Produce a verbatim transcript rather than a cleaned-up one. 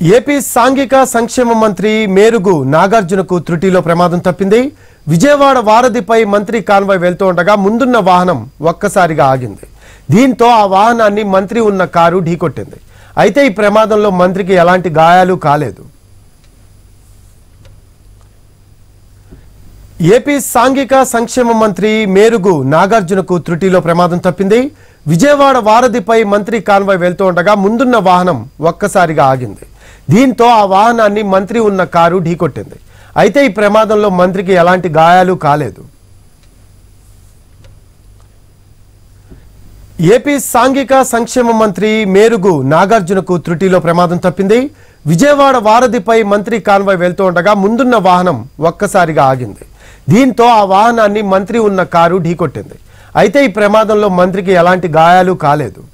AP సాంఘిక సంక్షేమ మంత్రి మేరుగు నాగార్జునకు త్రుటిలో ప్రమాదం తప్పింది. విజయవాడ వారధిపై మంత్రి కాన్వాయ్ వెళ్తూ ఉండగా ముందున్న వాహనం ఒక్కసారిగా ఆగింది. దీంతో ఆ వాహనాన్ని మంత్రి ఉన్న కారు ఢీకొట్టింది. అయితే ఈ ప్రమాదంలో మంత్రికి ఎలాంటి గాయాలు కాలేదు. ఏపీ సాంఘిక సంక్షేమ మంత్రి మేరుగు నాగార్జునకు త్రుటిలో ప్రమాదం తప్పింది. విజయవాడ వారధిపై మంత్రి కాన్వాయ్ వెళ్తూ ఉండగా ముందున్న వాహనం ఒక్కసారిగా ఆగింది. దీంతో ఆ వాహనాన్ని మంత్రి ఉన్న కారు ఢీకొట్టింది. అయితే ఈ ప్రమాదంలో మంత్రికి ఎలాంటి గాయాలు కాలేదు. ఏపీ సాంఘిక సంక్షేమ మంత్రి మేరుగు నాగార్జునకు త్రుటిలో ప్రమాదం తప్పింది. విజయవాడ వారధిపై మంత్రి కాన్వాయ్ వెళ్తూ ఉండగా ముందున్న వాహనం ఒక్కసారిగా ఆగింది. దీంతో ఆ వాహనాన్ని మంత్రి ఉన్న కారు ఢీకొట్టింది. అయితే ఈ ప్రమాదంలో మంత్రికి ఎలాంటి గాయాలు కాలేదు.